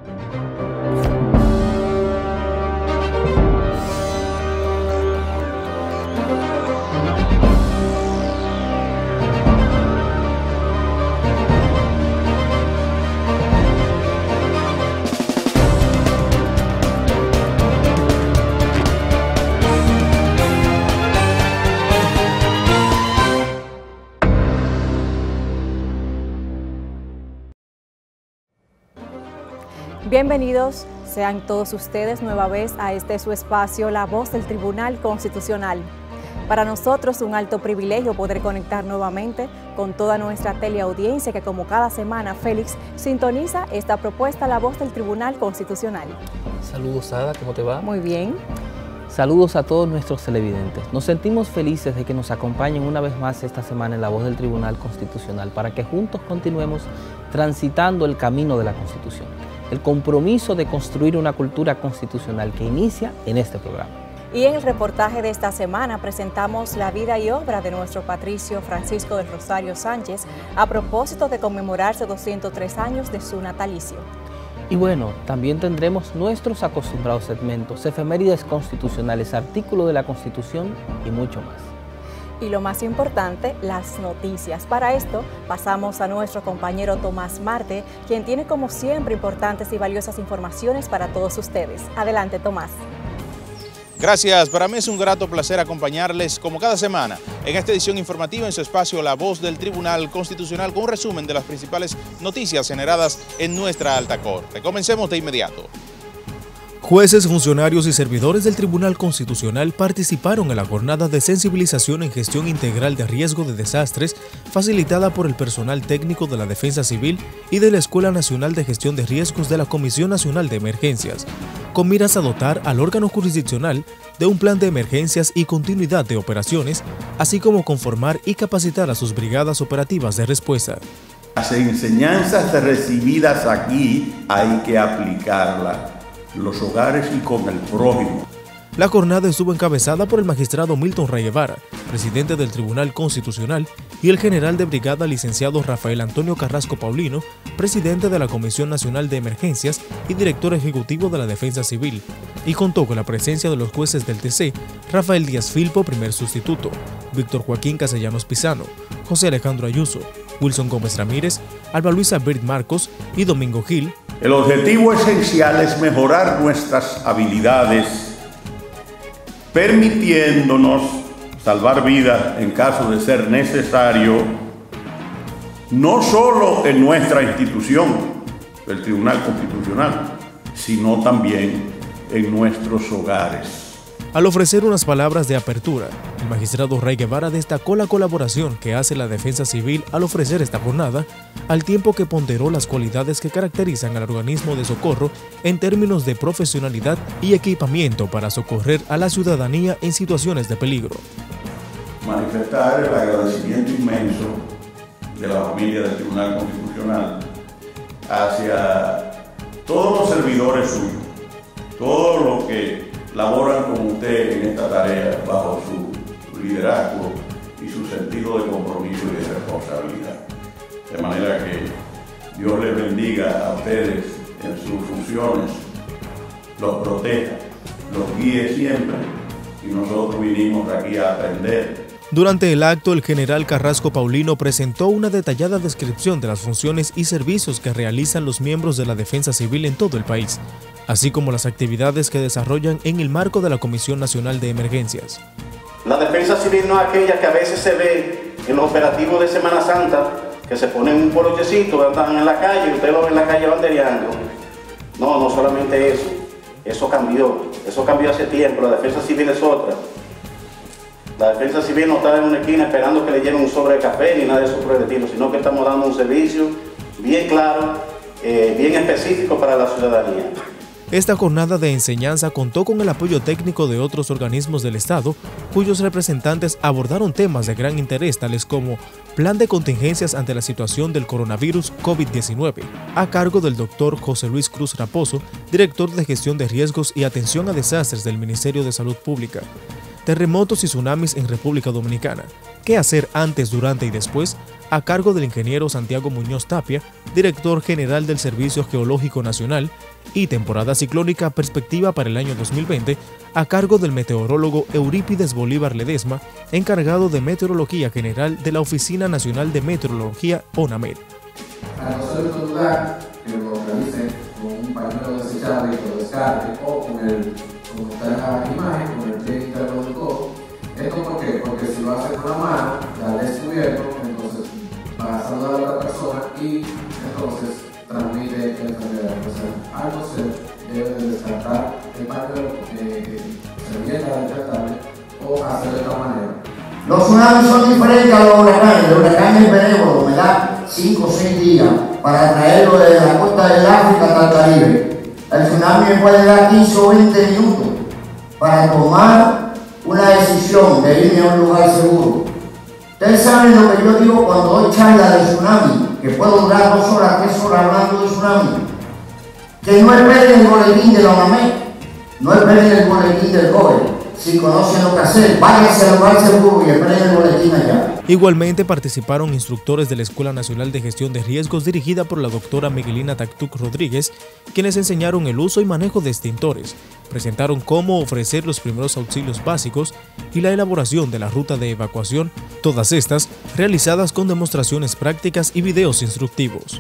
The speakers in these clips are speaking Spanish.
Bienvenidos sean todos ustedes nueva vez a este su espacio, La Voz del Tribunal Constitucional. Para nosotros un alto privilegio poder conectar nuevamente con toda nuestra teleaudiencia que como cada semana, Félix, sintoniza esta propuesta La Voz del Tribunal Constitucional. Saludos, Ada, ¿cómo te va? Muy bien. Saludos a todos nuestros televidentes. Nos sentimos felices de que nos acompañen una vez más esta semana en La Voz del Tribunal Constitucional para que juntos continuemos transitando el camino de la Constitución. El compromiso de construir una cultura constitucional que inicia en este programa. Y en el reportaje de esta semana presentamos la vida y obra de nuestro patricio Francisco del Rosario Sánchez a propósito de conmemorarse 203 años de su natalicio. Y bueno, también tendremos nuestros acostumbrados segmentos, efemérides constitucionales, artículo de la Constitución y mucho más. Y lo más importante, las noticias. Para esto, pasamos a nuestro compañero Tomás Marte, quien tiene como siempre importantes y valiosas informaciones para todos ustedes. Adelante, Tomás. Gracias, para mí es un grato placer acompañarles como cada semana en esta edición informativa en su espacio La Voz del Tribunal Constitucional con un resumen de las principales noticias generadas en nuestra alta corte. Comencemos de inmediato. Jueces, funcionarios y servidores del Tribunal Constitucional participaron en la jornada de sensibilización en gestión integral de riesgo de desastres facilitada por el personal técnico de la Defensa Civil y de la Escuela Nacional de Gestión de Riesgos de la Comisión Nacional de Emergencias, con miras a dotar al órgano jurisdiccional de un plan de emergencias y continuidad de operaciones, así como conformar y capacitar a sus brigadas operativas de respuesta. Las enseñanzas recibidas aquí hay que aplicarlas en los hogares y con el prójimo. La jornada estuvo encabezada por el magistrado Milton Ray Guevara, presidente del Tribunal Constitucional, y el general de brigada licenciado Rafael Antonio Carrasco Paulino, presidente de la Comisión Nacional de Emergencias y director ejecutivo de la Defensa Civil, y contó con la presencia de los jueces del TC, Rafael Díaz Filpo, primer sustituto, Víctor Joaquín Castellanos Pizano, José Alejandro Ayuso, Wilson Gómez Ramírez, Alba Luisa Birt Marcos y Domingo Gil. El objetivo esencial es mejorar nuestras habilidades, permitiéndonos salvar vidas en caso de ser necesario, no solo en nuestra institución, el Tribunal Constitucional, sino también en nuestros hogares. Al ofrecer unas palabras de apertura, el magistrado Ray Guevara destacó la colaboración que hace la Defensa Civil al ofrecer esta jornada, al tiempo que ponderó las cualidades que caracterizan al organismo de socorro en términos de profesionalidad y equipamiento para socorrer a la ciudadanía en situaciones de peligro. Manifestar el agradecimiento inmenso de la familia del Tribunal Constitucional hacia todos los servidores suyos, todos los que laboran con usted en esta tarea bajo su liderazgo y su sentido de compromiso y de responsabilidad. De manera que Dios les bendiga a ustedes en sus funciones, los proteja, los guíe siempre y nosotros vinimos aquí a aprender. Durante el acto, el general Carrasco Paulino presentó una detallada descripción de las funciones y servicios que realizan los miembros de la Defensa Civil en todo el país, así como las actividades que desarrollan en el marco de la Comisión Nacional de Emergencias. La Defensa Civil no es aquella que a veces se ve en los operativos de Semana Santa, que se ponen un polochecito, andan en la calle, usted lo ve en la calle bandereando. No, no solamente eso, eso cambió hace tiempo, la Defensa Civil es otra. La Defensa Civil no está en una esquina esperando que le lleven un sobre de café ni nada de eso por el estilo, sino que estamos dando un servicio bien claro, bien específico para la ciudadanía. Esta jornada de enseñanza contó con el apoyo técnico de otros organismos del Estado, cuyos representantes abordaron temas de gran interés tales como Plan de Contingencias ante la situación del coronavirus COVID-19, a cargo del Dr. José Luis Cruz Raposo, director de Gestión de Riesgos y Atención a Desastres del Ministerio de Salud Pública. Terremotos y tsunamis en República Dominicana. ¿Qué hacer antes, durante y después? a cargo del ingeniero Santiago Muñoz Tapia, director general del Servicio Geológico Nacional, y temporada ciclónica perspectiva para el año 2020, a cargo del meteorólogo Eurípides Bolívar Ledesma, encargado de Meteorología General de la Oficina Nacional de Meteorología, ONAMED. Para nosotros estos lugares, que lo realicen con un pañuelo desechable y lo descarte, o como está en la imagen, con el pie interlocutor. ¿Esto por qué? Porque si lo haces con la mano, la descubierto, entonces va a saludar a la otra persona y entonces transmite la enfermedad. O sea, algo se debe de descartar el pañuelo, servilleta descartable, o hacerlo de esta manera. Los tsunamis son diferentes a los huracanes. El huracán es benévolo, me da 5 o 6 días para traerlo de la costa del África hasta el Caribe. El tsunami me puede dar 15 o 20 minutos para tomar una decisión de irme a un lugar seguro. Ustedes saben lo que yo digo cuando doy charla de tsunami, que puedo durar 2 horas, 3 horas hablando de tsunami. Que no esperen el boletín de la ONAMED, no esperen el boletín del GOBE. Si conocen lo que hacer, váyanse al lugar seguro y esperen el boletín allá. Igualmente participaron instructores de la Escuela Nacional de Gestión de Riesgos dirigida por la doctora Miguelina Tactuc Rodríguez, quienes enseñaron el uso y manejo de extintores, presentaron cómo ofrecer los primeros auxilios básicos y la elaboración de la ruta de evacuación, todas estas realizadas con demostraciones prácticas y videos instructivos.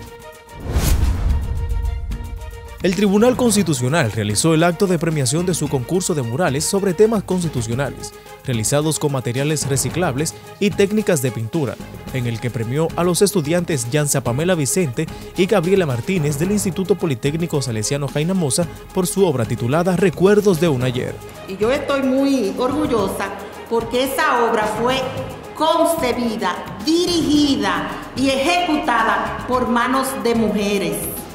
El Tribunal Constitucional realizó el acto de premiación de su concurso de murales sobre temas constitucionales, realizados con materiales reciclables y técnicas de pintura, en el que premió a los estudiantes Yanza Pamela Vicente y Gabriela Martínez del Instituto Politécnico Salesiano Jaina Moza por su obra titulada Recuerdos de un ayer. Y yo estoy muy orgullosa porque esa obra fue concebida, dirigida y ejecutada por manos de mujeres.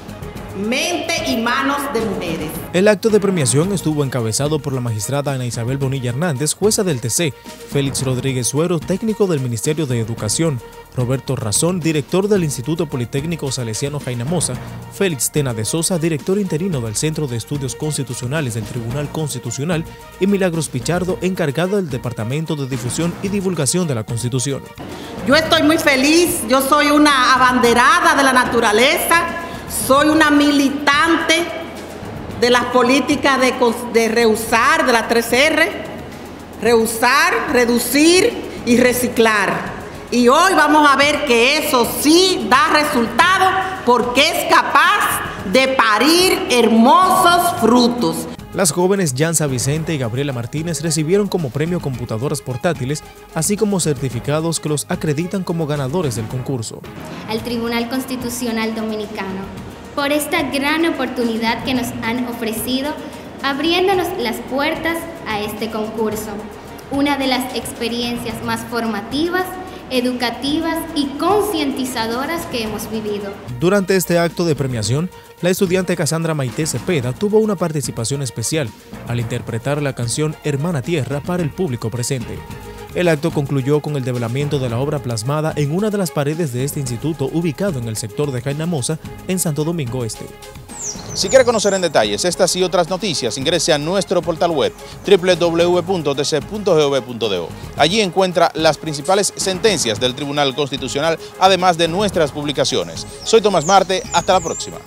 Mente y manos de mujeres. El acto de premiación estuvo encabezado por la magistrada Ana Isabel Bonilla Hernández, jueza del TC, Félix Rodríguez Suero, técnico del Ministerio de Educación, Roberto Razón, director del Instituto Politécnico Salesiano Jaina Moza, Félix Tena de Sosa, director interino del Centro de Estudios Constitucionales del Tribunal Constitucional, y Milagros Pichardo, encargada del Departamento de Difusión y Divulgación de la Constitución. Yo estoy muy feliz, yo soy una abanderada de la naturaleza. Soy una militante de las políticas de reusar, de las 3R, reusar, reducir y reciclar. Y hoy vamos a ver que eso sí da resultado porque es capaz de parir hermosos frutos. Las jóvenes Yanza Vicente y Gabriela Martínez recibieron como premio computadoras portátiles, así como certificados que los acreditan como ganadores del concurso. Al Tribunal Constitucional Dominicano, por esta gran oportunidad que nos han ofrecido, abriéndonos las puertas a este concurso, una de las experiencias más formativas, educativas y concientizadoras que hemos vivido. Durante este acto de premiación, la estudiante Cassandra Maite Cepeda tuvo una participación especial al interpretar la canción Hermana Tierra para el público presente. El acto concluyó con el develamiento de la obra plasmada en una de las paredes de este instituto ubicado en el sector de Jaina Moza, en Santo Domingo Este. Si quiere conocer en detalles estas y otras noticias, ingrese a nuestro portal web www.tc.gov.do. Allí encuentra las principales sentencias del Tribunal Constitucional, además de nuestras publicaciones. Soy Tomás Marte, hasta la próxima.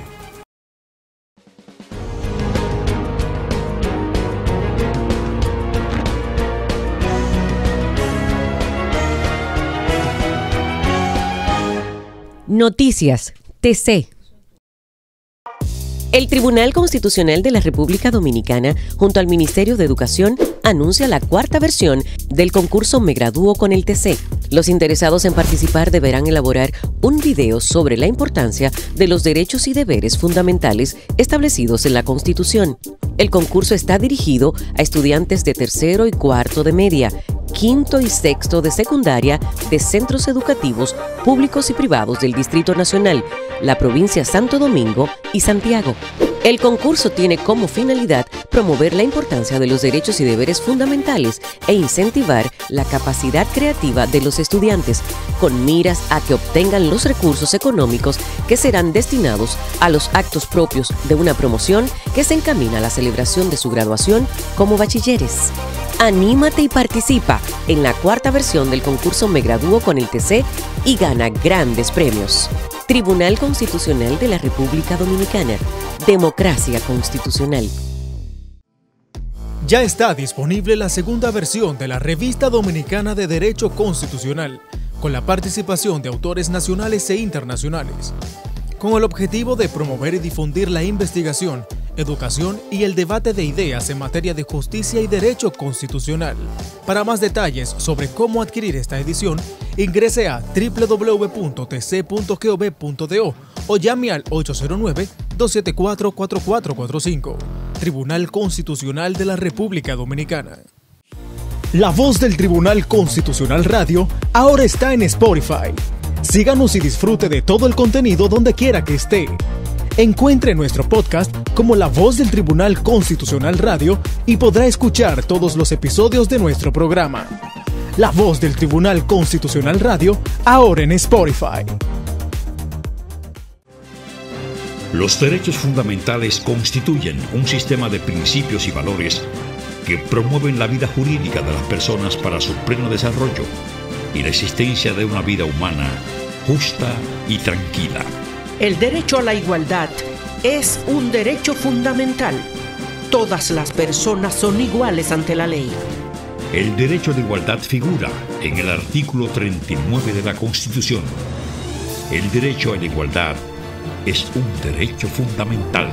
Noticias TC. El Tribunal Constitucional de la República Dominicana, junto al Ministerio de Educación, anuncia la 4ª versión del concurso Me Gradúo con el TC. Los interesados en participar deberán elaborar un video sobre la importancia de los derechos y deberes fundamentales establecidos en la Constitución. El concurso está dirigido a estudiantes de 3º y 4º de media, 5º y 6º de secundaria de centros educativos públicos y privados del Distrito Nacional, la provincia Santo Domingo y Santiago. El concurso tiene como finalidad promover la importancia de los derechos y deberes fundamentales e incentivar la capacidad creativa de los estudiantes, con miras a que obtengan los recursos económicos que serán destinados a los actos propios de una promoción que se encamina a la celebración de su graduación como bachilleres. Anímate y participa en la cuarta versión del concurso Me Gradúo con el TC y gana grandes premios. Tribunal Constitucional de la República Dominicana. Democracia constitucional. Ya está disponible la segunda versión de la Revista Dominicana de Derecho Constitucional, con la participación de autores nacionales e internacionales, con el objetivo de promover y difundir la investigación, educación y el debate de ideas en materia de justicia y derecho constitucional. Para más detalles sobre cómo adquirir esta edición, ingrese a www.tc.gov.do o llame al 809-274-4445. Tribunal Constitucional de la República Dominicana. La Voz del Tribunal Constitucional Radio ahora está en Spotify. Síganos y disfrute de todo el contenido donde quiera que esté. Encuentre nuestro podcast como La Voz del Tribunal Constitucional Radio y podrá escuchar todos los episodios de nuestro programa. La Voz del Tribunal Constitucional Radio, ahora en Spotify. Los derechos fundamentales constituyen un sistema de principios y valores que promueven la vida jurídica de las personas para su pleno desarrollo y la existencia de una vida humana justa y tranquila. El derecho a la igualdad es un derecho fundamental. Todas las personas son iguales ante la ley. El derecho de igualdad figura en el artículo 39 de la Constitución. El derecho a la igualdad es un derecho fundamental.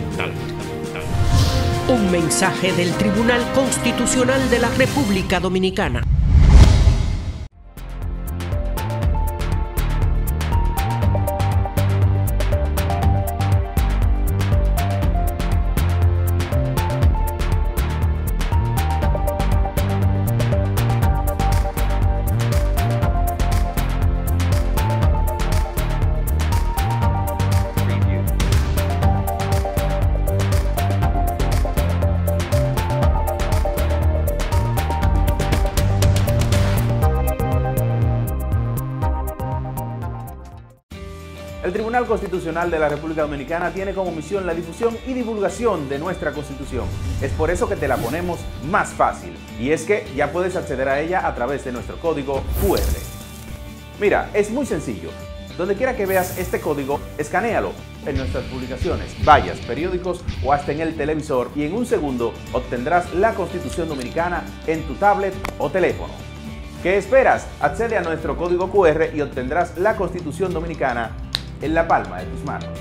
Un mensaje del Tribunal Constitucional de la República Dominicana. El Tribunal Constitucional de la República Dominicana tiene como misión la difusión y divulgación de nuestra Constitución. Es por eso que te la ponemos más fácil. Y es que ya puedes acceder a ella a través de nuestro código QR. Mira, es muy sencillo. Donde quiera que veas este código, escanéalo en nuestras publicaciones, vallas, periódicos o hasta en el televisor y en un segundo obtendrás la Constitución Dominicana en tu tablet o teléfono. ¿Qué esperas? Accede a nuestro código QR y obtendrás la Constitución Dominicana en la palma de tus manos.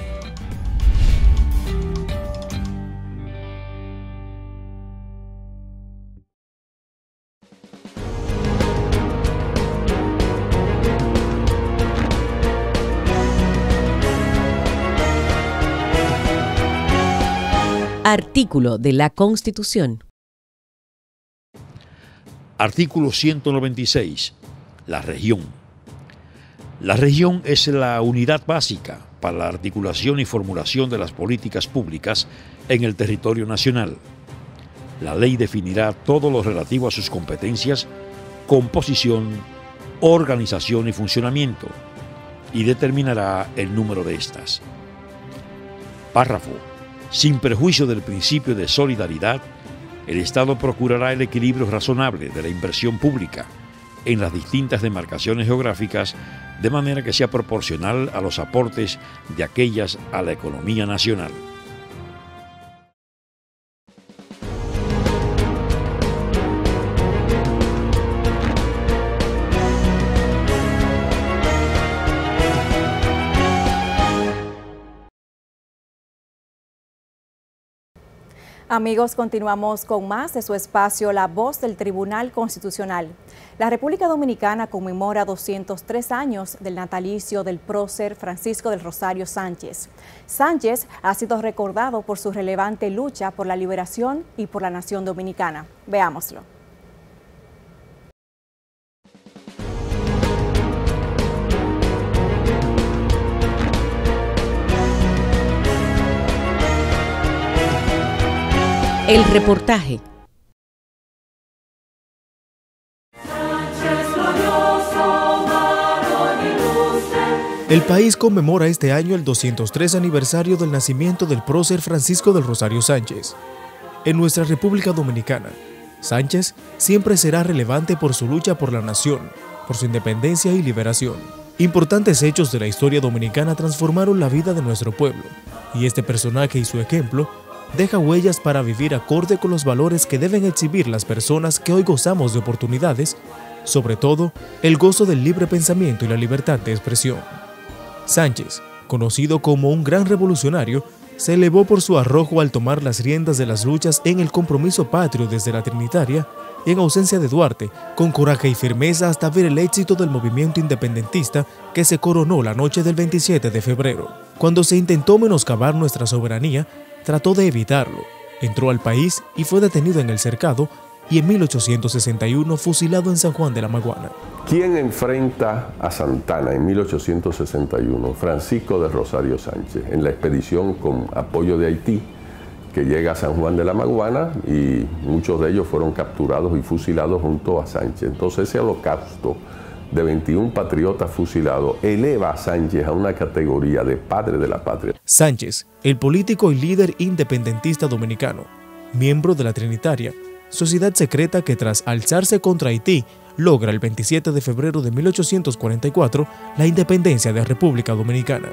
Artículo de la Constitución. Artículo 196. La región. La región es la unidad básica para la articulación y formulación de las políticas públicas en el territorio nacional. La ley definirá todo lo relativo a sus competencias, composición, organización y funcionamiento, y determinará el número de estas. Párrafo. Sin perjuicio del principio de solidaridad, el Estado procurará el equilibrio razonable de la inversión pública en las distintas demarcaciones geográficas de manera que sea proporcional a los aportes de aquellas a la economía nacional. Amigos, continuamos con más de su espacio La Voz del Tribunal Constitucional. La República Dominicana conmemora 203 años del natalicio del prócer Francisco del Rosario Sánchez. Sánchez ha sido recordado por su relevante lucha por la liberación y por la nación dominicana. Veámoslo. El reportaje. El país conmemora este año el 203 aniversario del nacimiento del prócer Francisco del Rosario Sánchez. En nuestra República Dominicana, Sánchez siempre será relevante por su lucha por la nación, por su independencia y liberación. Importantes hechos de la historia dominicana transformaron la vida de nuestro pueblo, y este personaje y su ejemplo deja huellas para vivir acorde con los valores que deben exhibir las personas que hoy gozamos de oportunidades, sobre todo el gozo del libre pensamiento y la libertad de expresión. Sánchez, conocido como un gran revolucionario, se elevó por su arrojo al tomar las riendas de las luchas en el compromiso patrio desde la Trinitaria y en ausencia de Duarte, con coraje y firmeza hasta ver el éxito del movimiento independentista que se coronó la noche del 27 de febrero. Cuando se intentó menoscabar nuestra soberanía, trató de evitarlo, entró al país y fue detenido en el Cercado y en 1861 fusilado en San Juan de la Maguana. ¿Quién enfrenta a Santana en 1861? Francisco del Rosario Sánchez, en la expedición con apoyo de Haití, que llega a San Juan de la Maguana y muchos de ellos fueron capturados y fusilados junto a Sánchez. Entonces ese holocausto de 21 patriotas fusilados eleva a Sánchez a una categoría de padre de la patria. Sánchez, el político y líder independentista dominicano, miembro de la Trinitaria, sociedad secreta que tras alzarse contra Haití logra el 27 de febrero de 1844 la independencia de República Dominicana.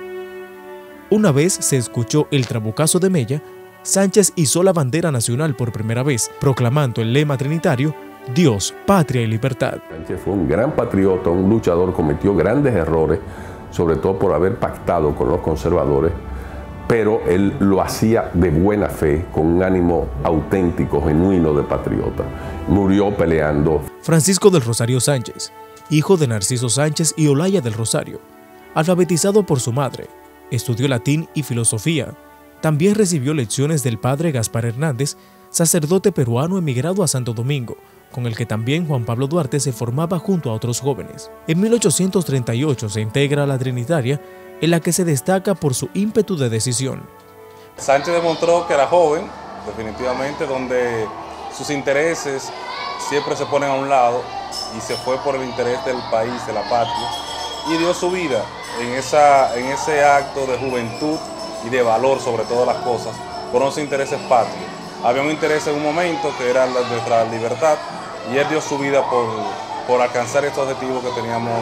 Una vez se escuchó el trabucazo de Mella, Sánchez izó la bandera nacional por primera vez, proclamando el lema trinitario: Dios, patria y libertad. Sánchez fue un gran patriota, un luchador, cometió grandes errores, sobre todo por haber pactado con los conservadores, pero él lo hacía de buena fe, con un ánimo auténtico, genuino de patriota. Murió peleando. Francisco del Rosario Sánchez, hijo de Narciso Sánchez y Olaya del Rosario, alfabetizado por su madre, estudió latín y filosofía. También recibió lecciones del padre Gaspar Hernández, sacerdote peruano emigrado a Santo Domingo, con el que también Juan Pablo Duarte se formaba junto a otros jóvenes. En 1838 se integra a la Trinitaria, en la que se destaca por su ímpetu de decisión. Sánchez demostró que era joven, definitivamente, donde sus intereses siempre se ponen a un lado y se fue por el interés del país, de la patria, y dio su vida en ese acto de juventud y de valor sobre todas las cosas, por unos intereses patrios. Había un interés en un momento que era nuestra libertad y él dio su vida por alcanzar estos objetivos que teníamos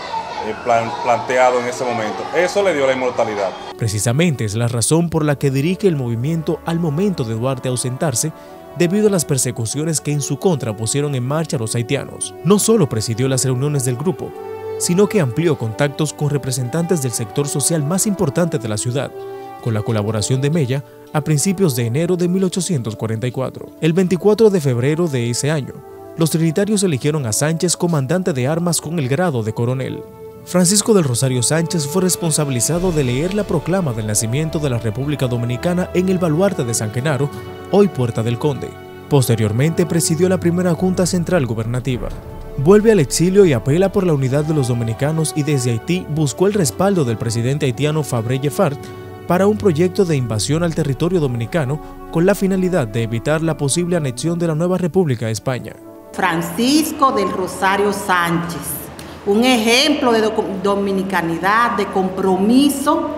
planteado en ese momento. Eso le dio la inmortalidad. Precisamente es la razón por la que dirige el movimiento al momento de Duarte ausentarse, debido a las persecuciones que en su contra pusieron en marcha los haitianos. No solo presidió las reuniones del grupo, sino que amplió contactos con representantes del sector social más importante de la ciudad, con la colaboración de Mella a principios de enero de 1844. El 24 de febrero de ese año, los trinitarios eligieron a Sánchez comandante de armas con el grado de coronel. Francisco del Rosario Sánchez fue responsabilizado de leer la proclama del nacimiento de la República Dominicana en el baluarte de San Genaro, hoy Puerta del Conde. Posteriormente presidió la primera Junta Central Gubernativa. Vuelve al exilio y apela por la unidad de los dominicanos y desde Haití buscó el respaldo del presidente haitiano Fabre Yefart para un proyecto de invasión al territorio dominicano con la finalidad de evitar la posible anexión de la nueva República a España. Francisco del Rosario Sánchez, un ejemplo de dominicanidad, de compromiso,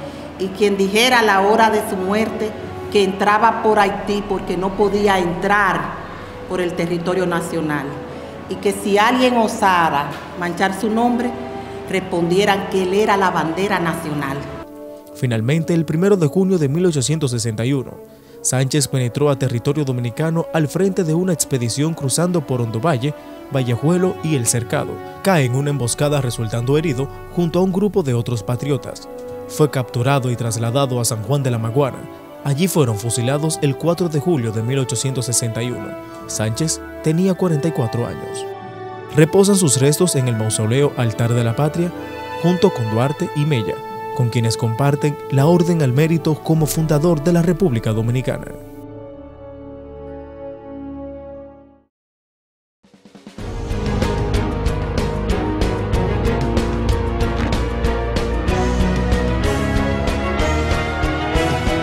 y quien dijera a la hora de su muerte que entraba por Haití porque no podía entrar por el territorio nacional, y que si alguien osara manchar su nombre, respondieran que él era la bandera nacional. Finalmente, el 1 de junio de 1861, Sánchez penetró a territorio dominicano al frente de una expedición cruzando por Hondovalle, Vallejuelo y El Cercado. Cae en una emboscada resultando herido junto a un grupo de otros patriotas. Fue capturado y trasladado a San Juan de la Maguana. Allí fueron fusilados el 4 de julio de 1861. Sánchez tenía 44 años. Reposan sus restos en el mausoleo Altar de la Patria, junto con Duarte y Mella, con quienes comparten la Orden al Mérito como fundador de la República Dominicana.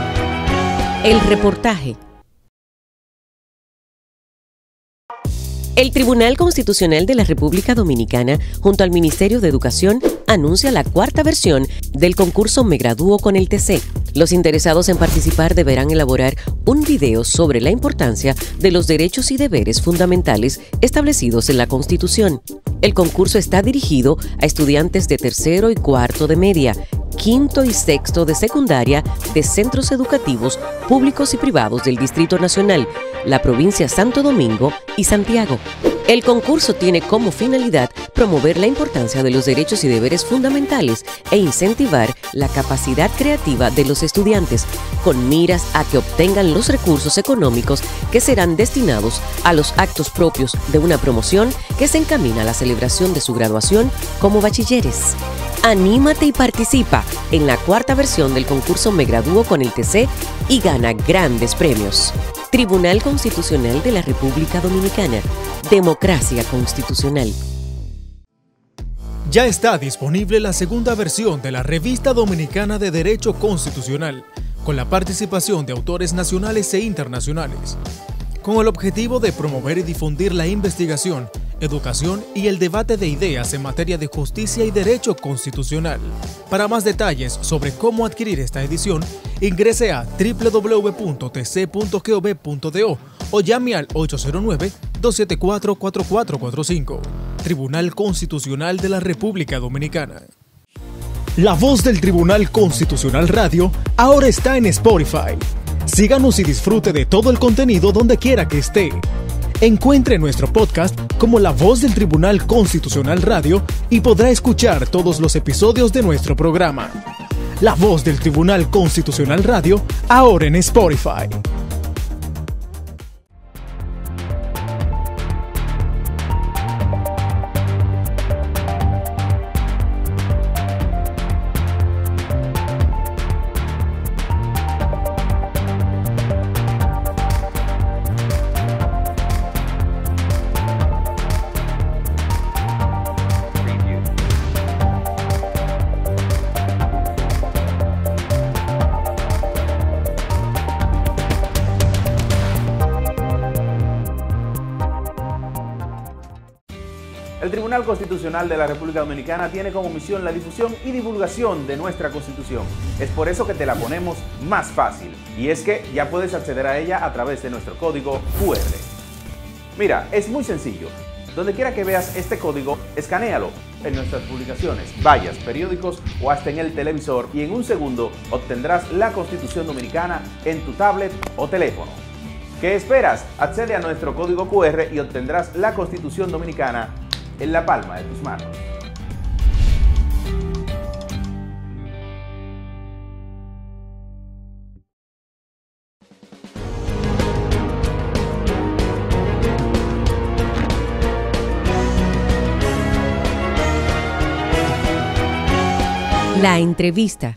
El reportaje. El Tribunal Constitucional de la República Dominicana, junto al Ministerio de Educación, anuncia la cuarta versión del concurso Me Gradúo con el TC. Los interesados en participar deberán elaborar un video sobre la importancia de los derechos y deberes fundamentales establecidos en la Constitución. El concurso está dirigido a estudiantes de tercero y cuarto de media, quinto y sexto de secundaria de centros educativos públicos y privados del Distrito Nacional, la provincia Santo Domingo y Santiago. El concurso tiene como finalidad promover la importancia de los derechos y deberes fundamentales e incentivar la capacidad creativa de los estudiantes, con miras a que obtengan los recursos económicos que serán destinados a los actos propios de una promoción que se encamina a la celebración de su graduación como bachilleres. Anímate y participa en la cuarta versión del concurso Me Gradúo con el TC y gana grandes premios. Tribunal Constitucional de la República Dominicana. Democracia constitucional. Ya está disponible la segunda versión de la Revista Dominicana de Derecho Constitucional, con la participación de autores nacionales e internacionales, con el objetivo de promover y difundir la investigación, educación y el debate de ideas en materia de justicia y derecho constitucional. Para más detalles sobre cómo adquirir esta edición, ingrese a www.tc.gov.do o llame al 809-274-4445. Tribunal Constitucional de la República Dominicana. La Voz del Tribunal Constitucional Radio ahora está en Spotify. Síganos y disfrute de todo el contenido donde quiera que esté. Encuentre nuestro podcast como La Voz del Tribunal Constitucional Radio y podrá escuchar todos los episodios de nuestro programa. La Voz del Tribunal Constitucional Radio, ahora en Spotify. El Tribunal Constitucional de la República Dominicana tiene como misión la difusión y divulgación de nuestra Constitución. Es por eso que te la ponemos más fácil. Y es que ya puedes acceder a ella a través de nuestro código QR. Mira, es muy sencillo. Donde quiera que veas este código, escanéalo en nuestras publicaciones, vallas, periódicos o hasta en el televisor y en un segundo obtendrás la Constitución Dominicana en tu tablet o teléfono. ¿Qué esperas? Accede a nuestro código QR y obtendrás la Constitución Dominicana en la palma de tus manos. La entrevista.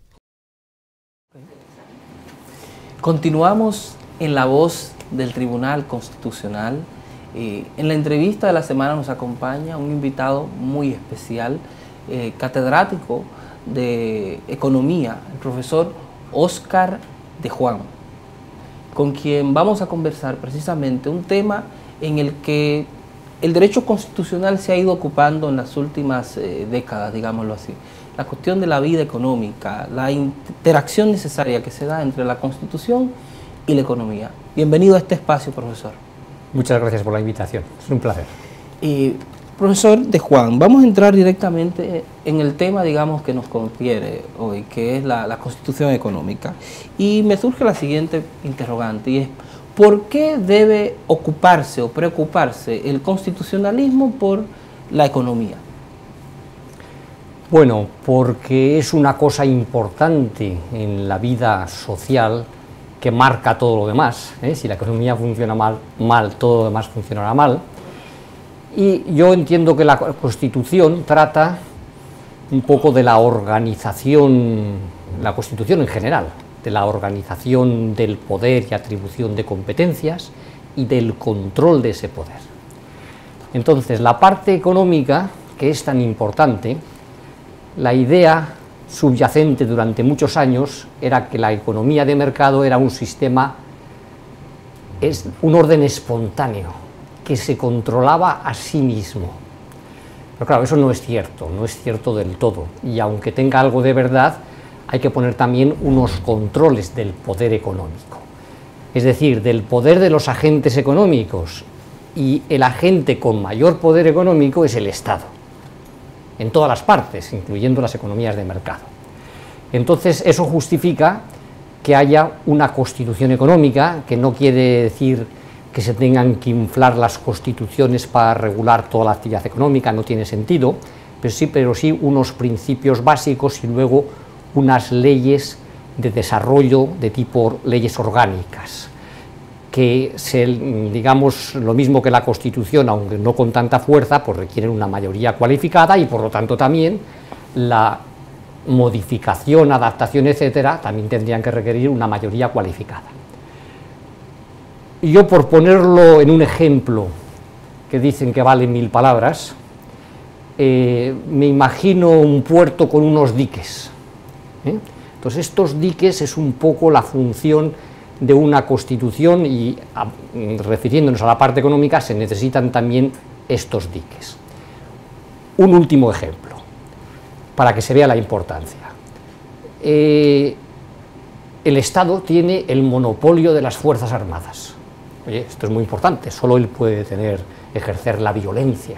Continuamos en La Voz del Tribunal Constitucional. En la entrevista de la semana nos acompaña un invitado muy especial, catedrático de Economía, el profesor Óscar de Juan, con quien vamos a conversar precisamente un tema en el que el derecho constitucional se ha ido ocupando en las últimas décadas, digámoslo así. La cuestión de la vida económica, la interacción necesaria que se da entre la Constitución y la economía. Bienvenido a este espacio, profesor. Muchas gracias por la invitación, es un placer. Profesor de Juan, vamos a entrar directamente en el tema, digamos, que nos confiere hoy, que es la Constitución económica. Y me surge la siguiente interrogante, y es, ¿por qué debe ocuparse o preocuparse el constitucionalismo por la economía? Bueno, porque es una cosa importante en la vida social que marca todo lo demás. Si la economía funciona mal, todo lo demás funcionará mal. Y yo entiendo que la Constitución trata un poco de la organización, la Constitución en general, de la organización del poder y atribución de competencias y del control de ese poder. Entonces, la parte económica, que es tan importante, la idea subyacente durante muchos años era que la economía de mercado era un sistema, es un orden espontáneo, que se controlaba a sí mismo. Pero claro, eso no es cierto del todo, y aunque tenga algo de verdad, hay que poner también unos controles del poder económico, es decir, del poder de los agentes económicos, y el agente con mayor poder económico es el Estado, en todas las partes, incluyendo las economías de mercado. Entonces, eso justifica que haya una constitución económica, que no quiere decir que se tengan que inflar las constituciones para regular toda la actividad económica, no tiene sentido, pero sí unos principios básicos y luego unas leyes de desarrollo de tipo leyes orgánicas, que digamos lo mismo que la Constitución, aunque no con tanta fuerza, pues requieren una mayoría cualificada, y por lo tanto también la modificación, adaptación, etcétera, también tendrían que requerir una mayoría cualificada. Y yo, por ponerlo en un ejemplo que dicen que vale 1000 palabras, me imagino un puerto con unos diques. Entonces, estos diques es un poco la función de una constitución, y refiriéndonos a la parte económica se necesitan también estos diques. Un último ejemplo, para que se vea la importancia. El Estado tiene el monopolio de las Fuerzas Armadas. Oye, esto es muy importante, solo él puede ejercer la violencia,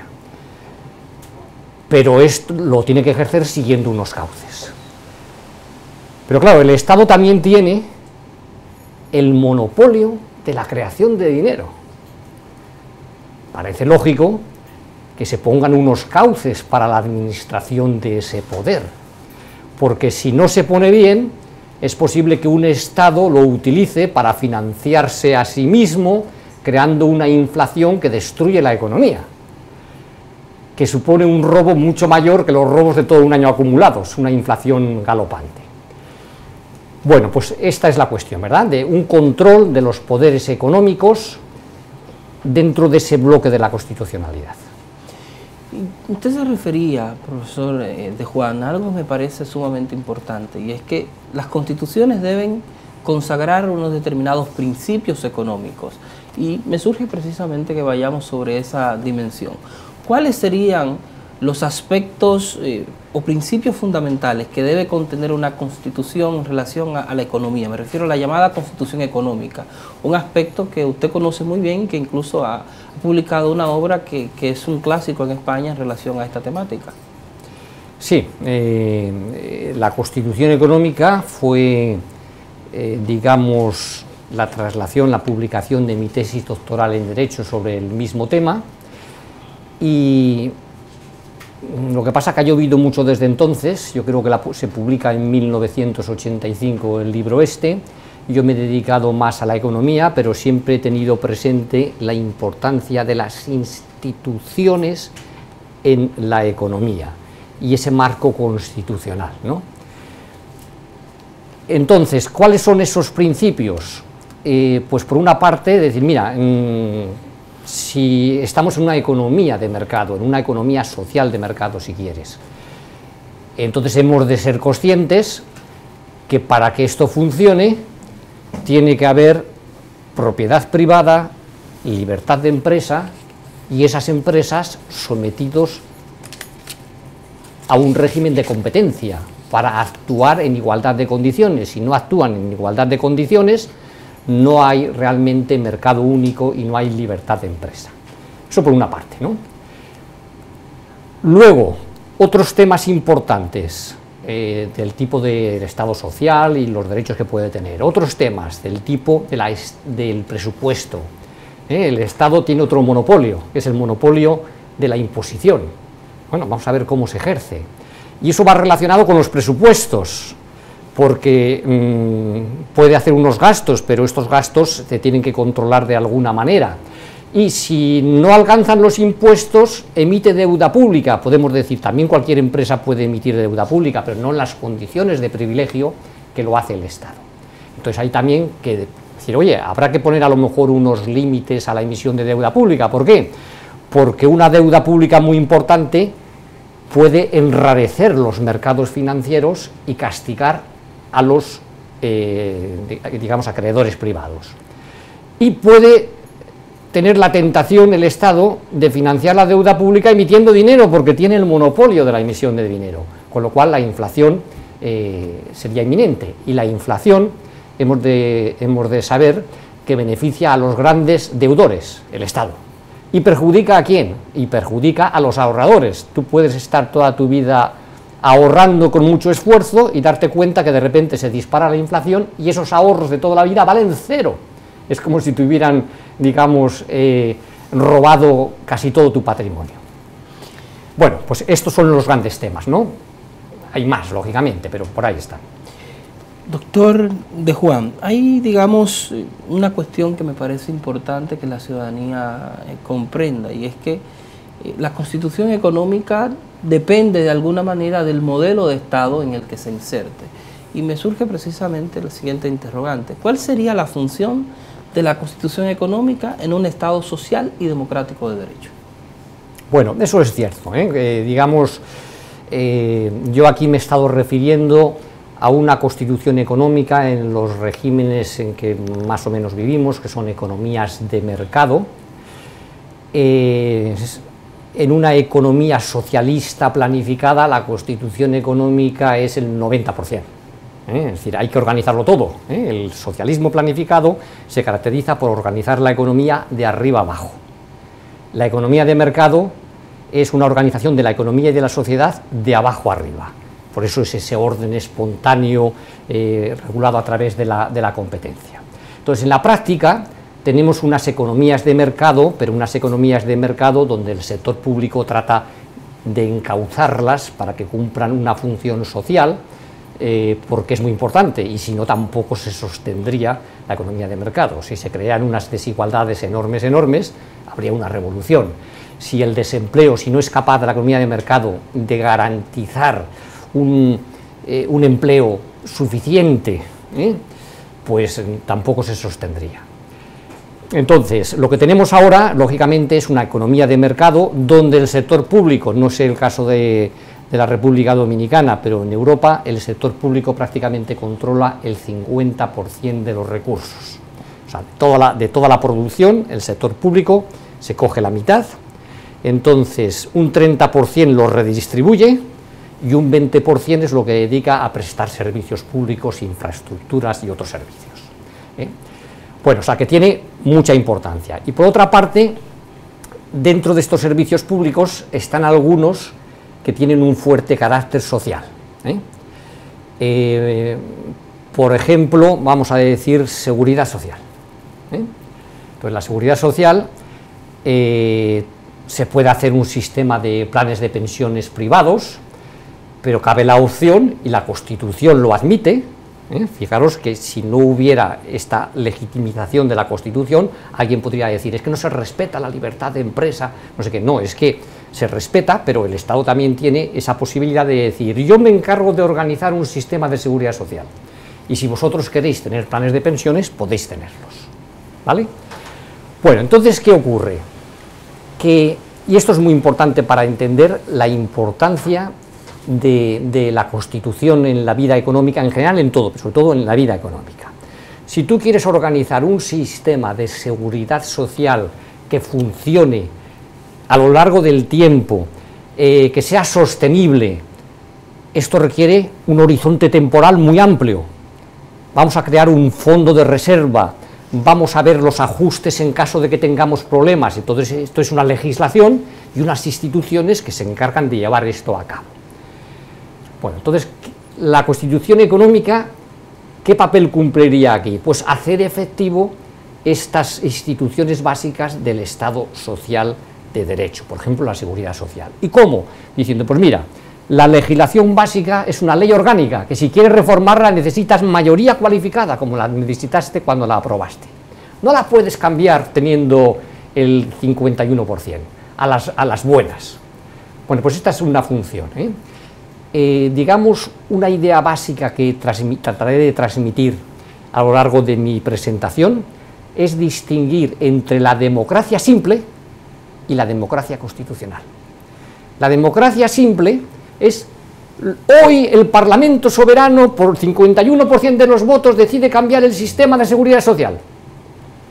pero esto lo tiene que ejercer siguiendo unos cauces. Pero claro, el Estado también tiene el monopolio de la creación de dinero. Parece lógico que se pongan unos cauces para la administración de ese poder, porque si no se pone bien, es posible que un Estado lo utilice para financiarse a sí mismo, creando una inflación que destruye la economía, que supone un robo mucho mayor que los robos de todo un año acumulados, una inflación galopante. Bueno, pues esta es la cuestión, ¿verdad?, de un control de los poderes económicos dentro de ese bloque de la constitucionalidad. Usted se refería, profesor de Juan, a algo que me parece sumamente importante, y es que las constituciones deben consagrar unos determinados principios económicos, y me surge precisamente que vayamos sobre esa dimensión. ¿Cuáles serían los aspectos o principios fundamentales que debe contener una constitución en relación a la economía? Me refiero a la llamada constitución económica, un aspecto que usted conoce muy bien y que incluso ha publicado una obra que es un clásico en España en relación a esta temática. Sí, la constitución económica fue, digamos, la traslación, la publicación de mi tesis doctoral en Derecho sobre el mismo tema, y lo que pasa es que ha llovido mucho desde entonces. Yo creo que se publica en 1985 el libro este. Yo me he dedicado más a la economía, pero siempre he tenido presente la importancia de las instituciones en la economía y ese marco constitucional, ¿no? Entonces, ¿cuáles son esos principios? Pues por una parte, decir, mira, si estamos en una economía de mercado, en una economía social de mercado, si quieres, entonces hemos de ser conscientes que para que esto funcione tiene que haber propiedad privada, libertad de empresa, y esas empresas sometidos a un régimen de competencia para actuar en igualdad de condiciones. Si no actúan en igualdad de condiciones, no hay realmente mercado único y no hay libertad de empresa. Eso por una parte, ¿no? Luego, otros temas importantes del tipo del Estado social y los derechos que puede tener. Otros temas del tipo del presupuesto. El Estado tiene otro monopolio, que es el monopolio de la imposición. Bueno, vamos a ver cómo se ejerce. Y eso va relacionado con los presupuestos, porque puede hacer unos gastos, pero estos gastos se tienen que controlar de alguna manera. Y si no alcanzan los impuestos, emite deuda pública. Podemos decir, también cualquier empresa puede emitir deuda pública, pero no en las condiciones de privilegio que lo hace el Estado. Entonces hay también que decir, oye, habrá que poner a lo mejor unos límites a la emisión de deuda pública. ¿Por qué? Porque una deuda pública muy importante puede enrarecer los mercados financieros y castigar a los, digamos, acreedores privados. Y puede tener la tentación el Estado de financiar la deuda pública emitiendo dinero, porque tiene el monopolio de la emisión de dinero, con lo cual la inflación sería inminente, y la inflación hemos de saber que beneficia a los grandes deudores, el Estado. ¿Y perjudica a quién? Y perjudica a los ahorradores. Tú puedes estar toda tu vida ahorrando con mucho esfuerzo y darte cuenta que de repente se dispara la inflación y esos ahorros de toda la vida valen cero. Es como si te hubieran, digamos, robado casi todo tu patrimonio. Bueno, pues estos son los grandes temas, ¿no? Hay más, lógicamente, pero por ahí están. Doctor De Juan, hay, digamos, una cuestión que me parece importante que la ciudadanía comprenda, y es que la Constitución económica depende de alguna manera del modelo de Estado en el que se inserte. Y me surge precisamente la siguiente interrogante: ¿cuál sería la función de la Constitución económica en un Estado social y democrático de derecho? Bueno, eso es cierto, digamos, yo aquí me he estado refiriendo a una constitución económica en los regímenes en que más o menos vivimos, que son economías de mercado. En una economía socialista planificada, la constitución económica es el 90%. Es decir, hay que organizarlo todo. El socialismo planificado se caracteriza por organizar la economía de arriba abajo. La economía de mercado es una organización de la economía y de la sociedad de abajo arriba. Por eso es ese orden espontáneo regulado a través de la competencia. Entonces, en la práctica tenemos unas economías de mercado, pero unas economías de mercado donde el sector público trata de encauzarlas para que cumplan una función social, porque es muy importante, y si no tampoco se sostendría la economía de mercado. Si se crean unas desigualdades enormes, habría una revolución. Si el desempleo, si no es capaz de la economía de mercado de garantizar un empleo suficiente, pues tampoco se sostendría. Entonces, lo que tenemos ahora, lógicamente, es una economía de mercado donde el sector público, no sé el caso de la República Dominicana, pero en Europa el sector público prácticamente controla el 50% de los recursos. O sea, de toda la producción, el sector público se coge la mitad, entonces un 30% lo redistribuye y un 20% es lo que dedica a prestar servicios públicos, infraestructuras y otros servicios. Bueno, o sea que tiene mucha importancia. Y por otra parte, dentro de estos servicios públicos están algunos que tienen un fuerte carácter social. Por ejemplo, vamos a decir seguridad social. Entonces, la seguridad social se puede hacer un sistema de planes de pensiones privados, pero cabe la opción, y la Constitución lo admite. Fijaros que si no hubiera esta legitimización de la Constitución, alguien podría decir, es que no se respeta la libertad de empresa, no sé qué. No, es que se respeta, pero el Estado también tiene esa posibilidad de decir, yo me encargo de organizar un sistema de seguridad social, y si vosotros queréis tener planes de pensiones, podéis tenerlos, ¿vale? Bueno, entonces, ¿qué ocurre? Y esto es muy importante para entender la importancia de la Constitución en la vida económica en general, en todo, sobre todo en la vida económica. Si tú quieres organizar un sistema de seguridad social que funcione a lo largo del tiempo, que sea sostenible, esto requiere un horizonte temporal muy amplio. Vamos a crear un fondo de reserva, vamos a ver los ajustes en caso de que tengamos problemas. Entonces, esto es una legislación y unas instituciones que se encargan de llevar esto a cabo. Bueno, entonces, la Constitución económica, ¿qué papel cumpliría aquí? Pues hacer efectivo estas instituciones básicas del Estado social de derecho, por ejemplo, la seguridad social. ¿Y cómo? Diciendo, pues mira, la legislación básica es una ley orgánica, que si quieres reformarla necesitas mayoría cualificada, como la necesitaste cuando la aprobaste. No la puedes cambiar teniendo el 51%, a las buenas. Bueno, pues esta es una función, digamos, una idea básica que trataré de transmitir a lo largo de mi presentación es distinguir entre la democracia simple y la democracia constitucional. La democracia simple es, hoy el Parlamento soberano, por 51% de los votos, decide cambiar el sistema de seguridad social.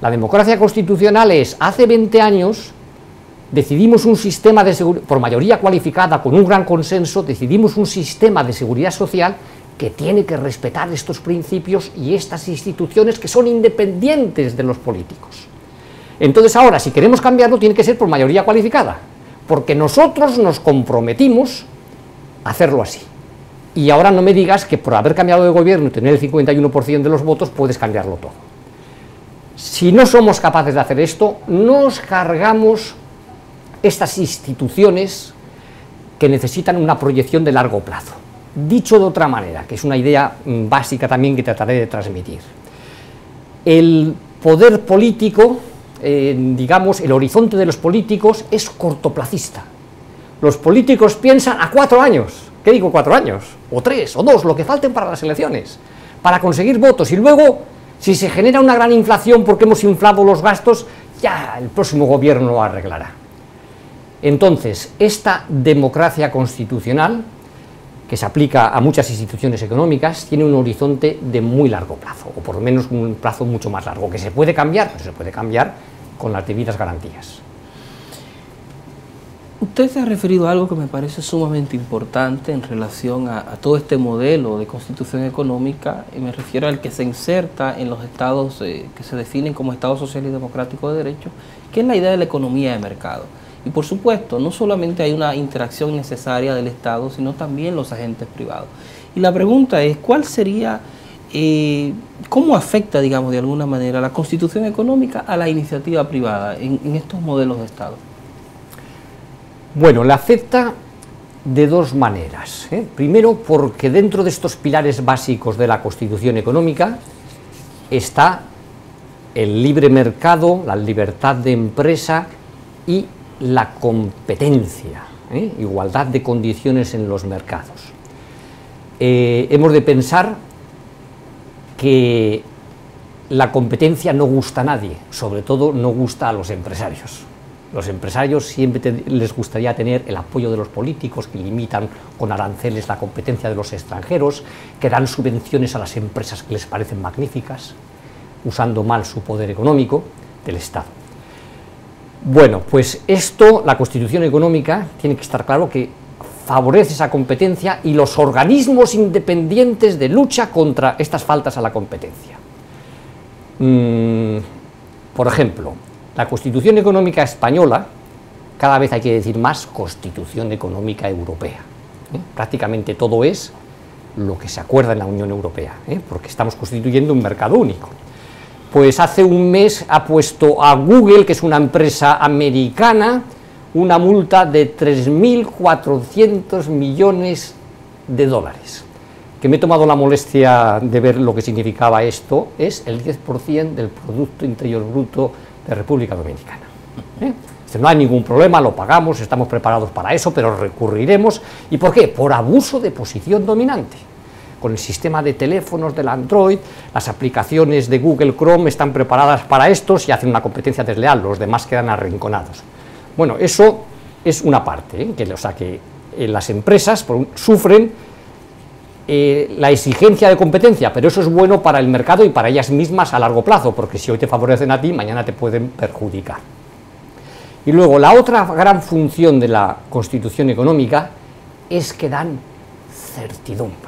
La democracia constitucional es, hace 20 años, decidimos un sistema de seguridad, por mayoría cualificada, con un gran consenso, decidimos un sistema de seguridad social que tiene que respetar estos principios y estas instituciones que son independientes de los políticos. Entonces ahora, si queremos cambiarlo, tiene que ser por mayoría cualificada, porque nosotros nos comprometimos a hacerlo así. Y ahora no me digas que por haber cambiado de gobierno y tener el 51% de los votos puedes cambiarlo todo. Si no somos capaces de hacer esto, nos cargamos estas instituciones que necesitan una proyección de largo plazo. Dicho de otra manera, que es una idea básica también que trataré de transmitir, el poder político, digamos, el horizonte de los políticos es cortoplacista. Los políticos piensan a 4 años, ¿qué digo 4 años? O 3, o 2, lo que falten para las elecciones, para conseguir votos, y luego, si se genera una gran inflación porque hemos inflado los gastos, ya el próximo gobierno lo arreglará. Entonces, esta democracia constitucional, que se aplica a muchas instituciones económicas, tiene un horizonte de muy largo plazo, o por lo menos un plazo mucho más largo, que se puede cambiar, pero se puede cambiar con las debidas garantías. Usted se ha referido a algo que me parece sumamente importante en relación a todo este modelo de constitución económica, y me refiero al que se inserta en los estados que se definen como Estado social y democrático de derecho, que es la idea de la economía de mercado. Y por supuesto, no solamente hay una interacción necesaria del Estado, sino también los agentes privados. Y la pregunta es, ¿cuál sería, cómo afecta, digamos, de alguna manera la constitución económica a la iniciativa privada en estos modelos de Estado? Bueno, la afecta de dos maneras. Primero, porque dentro de estos pilares básicos de la constitución económica está el libre mercado, la libertad de empresa y la competencia, igualdad de condiciones en los mercados. Hemos de pensar que la competencia no gusta a nadie, sobre todo no gusta a los empresarios. Los empresarios siempre les gustaría tener el apoyo de los políticos que limitan con aranceles la competencia de los extranjeros, que dan subvenciones a las empresas que les parecen magníficas, usando mal su poder económico del Estado. Bueno, pues esto, la Constitución económica, tiene que estar claro que favorece esa competencia y los organismos independientes de lucha contra estas faltas a la competencia. Por ejemplo, la Constitución económica española, cada vez hay que decir más Constitución económica europea. Prácticamente todo es lo que se acuerda en la Unión Europea, porque estamos constituyendo un mercado único. Pues hace un mes ha puesto a Google, que es una empresa americana, una multa de 3.400 millones de dólares. Que me he tomado la molestia de ver lo que significaba esto, es el 10% del Producto Interior Bruto de República Dominicana. No hay ningún problema, lo pagamos, estamos preparados para eso, pero recurriremos. ¿Y por qué? Por abuso de posición dominante. Con el sistema de teléfonos del Android, las aplicaciones de Google Chrome están preparadas para esto, si hacen una competencia desleal, los demás quedan arrinconados. Bueno, eso es una parte, que las empresas sufren la exigencia de competencia, pero eso es bueno para el mercado y para ellas mismas a largo plazo, porque si hoy te favorecen a ti, mañana te pueden perjudicar. Y luego, la otra gran función de la Constitución económica es que dan certidumbre.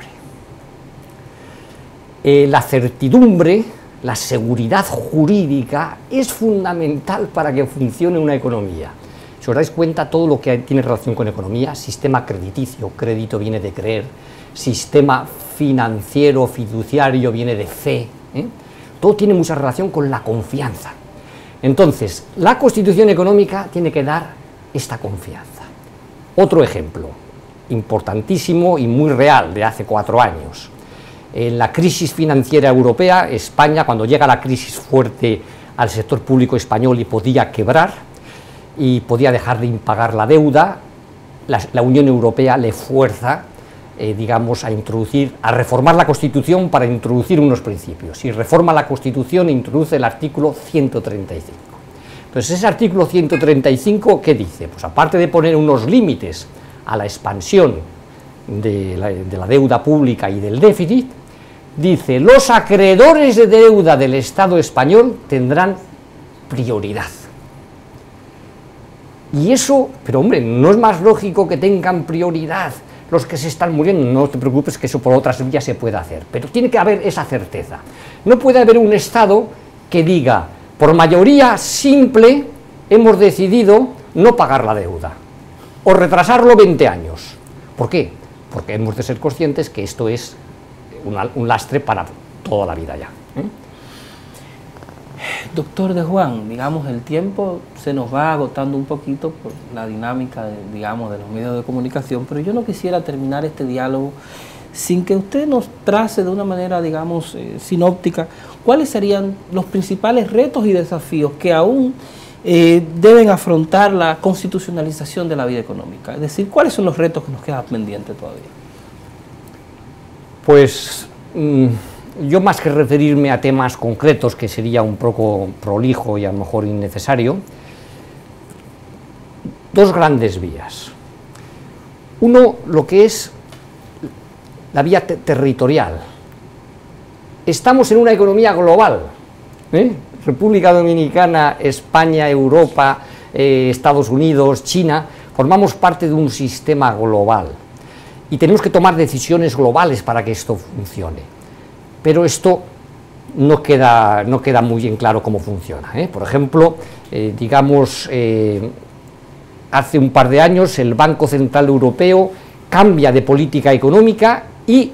La certidumbre, la seguridad jurídica es fundamental para que funcione una economía. Si os dais cuenta, todo lo que tiene relación con economía, sistema crediticio, crédito viene de creer, sistema financiero, fiduciario viene de fe, todo tiene mucha relación con la confianza. Entonces, la Constitución económica tiene que dar esta confianza. Otro ejemplo, importantísimo y muy real, de hace 4 años. En la crisis financiera europea, España, cuando llega la crisis fuerte al sector público español y podía quebrar y podía dejar de impagar la deuda, la Unión Europea le fuerza, digamos, a reformar la Constitución para introducir unos principios. Y reforma la Constitución e introduce el artículo 135. Entonces, ese artículo 135, ¿qué dice? Pues aparte de poner unos límites a la expansión de la deuda pública y del déficit, dice: los acreedores de deuda del Estado español tendrán prioridad. Y eso, pero hombre, ¿no es más lógico que tengan prioridad los que se están muriendo? No te preocupes, que eso por otras vías se puede hacer, pero tiene que haber esa certeza. No puede haber un Estado que diga, por mayoría simple, hemos decidido no pagar la deuda, o retrasarlo 20 años. ¿Por qué? Porque hemos de ser conscientes que esto es un lastre para toda la vida ya. Doctor De Juan, digamos, el tiempo se nos va agotando un poquito por la dinámica, de los medios de comunicación, pero yo no quisiera terminar este diálogo sin que usted nos trace de una manera, digamos, sinóptica, cuáles serían los principales retos y desafíos que aún deben afrontar la constitucionalización de la vida económica. Es decir, ¿cuáles son los retos que nos quedan pendientes todavía? Pues yo, más que referirme a temas concretos, que sería un poco prolijo y a lo mejor innecesario, dos grandes vías. Uno, lo que es la vía territorial. Estamos en una economía global, República Dominicana, España, Europa, Estados Unidos, China, formamos parte de un sistema global y tenemos que tomar decisiones globales para que esto funcione. Pero esto no queda muy en claro cómo funciona. Por ejemplo, hace un par de años el Banco Central Europeo cambia de política económica y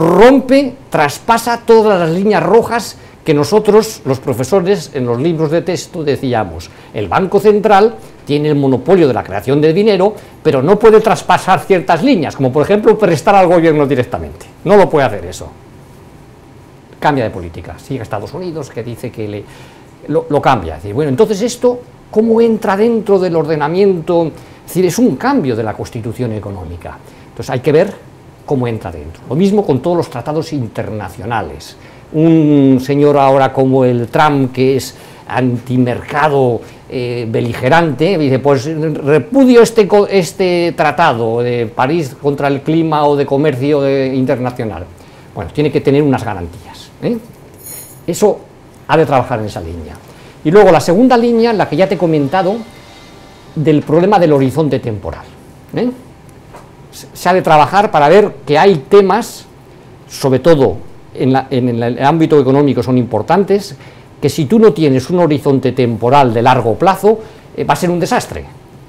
traspasa todas las líneas rojas que nosotros, los profesores, en los libros de texto decíamos: el Banco Central tiene el monopolio de la creación de dinero, pero no puede traspasar ciertas líneas, como por ejemplo prestar al gobierno directamente. No lo puede hacer eso. Cambia de política, sigue Estados Unidos, que dice que lo cambia. Es decir, bueno, entonces esto, ¿cómo entra dentro del ordenamiento? Es decir, es un cambio de la Constitución económica. Entonces hay que ver cómo entra dentro. Lo mismo con todos los tratados internacionales. Un señor ahora como el Trump, que es antimercado, beligerante, dice, pues repudio este tratado de París contra el clima o de comercio internacional. Bueno, tiene que tener unas garantías. Eso ha de trabajar en esa línea. Y luego la segunda línea, la que ya te he comentado, del problema del horizonte temporal. Se ha de trabajar para ver que hay temas, sobre todo en el ámbito económico son importantes, que si tú no tienes un horizonte temporal de largo plazo, va a ser un desastre.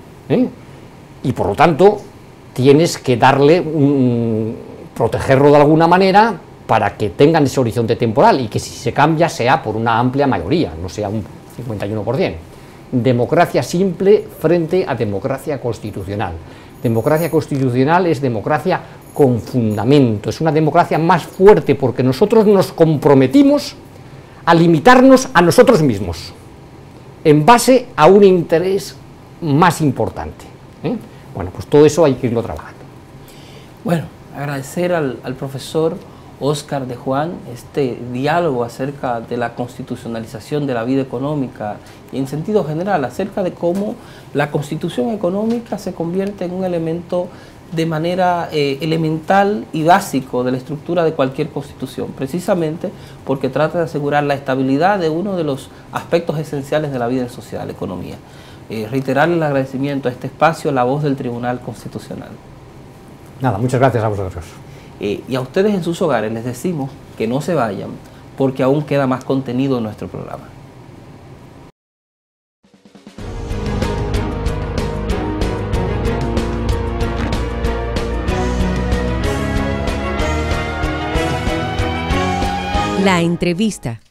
Y por lo tanto, tienes que protegerlo de alguna manera para que tengan ese horizonte temporal y que si se cambia sea por una amplia mayoría, no sea un 51%. Democracia simple frente a democracia constitucional. Democracia constitucional es democracia con fundamento, es una democracia más fuerte porque nosotros nos comprometimos a limitarnos a nosotros mismos en base a un interés más importante. Bueno, pues todo eso hay que irlo trabajando. Bueno, agradecer al profesor Óscar De Juan este diálogo acerca de la constitucionalización de la vida económica y en sentido general acerca de cómo la constitución económica se convierte en un elemento de manera elemental y básico de la estructura de cualquier constitución, precisamente porque trata de asegurar la estabilidad de uno de los aspectos esenciales de la vida social, la economía. Reiterarle el agradecimiento a este espacio, La Voz del Tribunal Constitucional. Nada, muchas gracias a vosotros. Y a ustedes en sus hogares les decimos que no se vayan, porque aún queda más contenido en nuestro programa. La entrevista.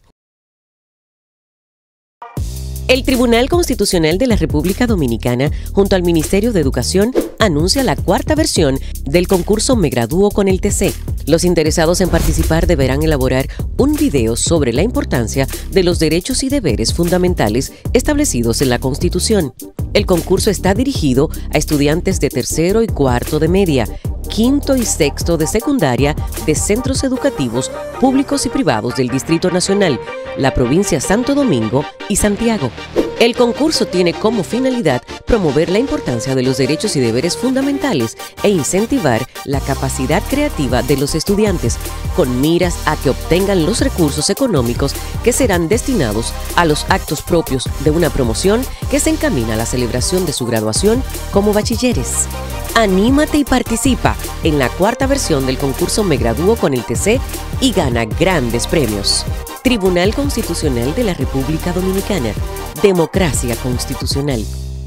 El Tribunal Constitucional de la República Dominicana, junto al Ministerio de Educación, anuncia la cuarta versión del concurso Me Gradúo con el TC. Los interesados en participar deberán elaborar un video sobre la importancia de los derechos y deberes fundamentales establecidos en la Constitución. El concurso está dirigido a estudiantes de tercero y cuarto de media, quinto y sexto de secundaria de centros educativos públicos y privados del Distrito Nacional, la provincia Santo Domingo y Santiago. El concurso tiene como finalidad promover la importancia de los derechos y deberes fundamentales e incentivar la capacidad creativa de los estudiantes, con miras a que obtengan los recursos económicos que serán destinados a los actos propios de una promoción que se encamina a la celebración de su graduación como bachilleres. Anímate y participa en la cuarta versión del concurso Me Gradúo con el TC y gana grandes premios. Tribunal Constitucional de la República Dominicana. Democracia constitucional.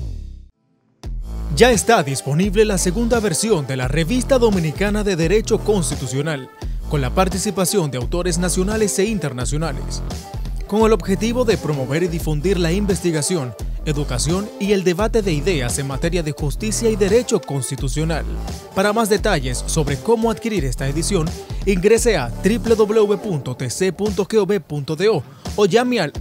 Ya está disponible la segunda versión de la Revista Dominicana de Derecho Constitucional, con la participación de autores nacionales e internacionales, con el objetivo de promover y difundir la investigación, educación y el debate de ideas en materia de justicia y derecho constitucional. Para más detalles sobre cómo adquirir esta edición, ingrese a www.tc.gov.do o llame al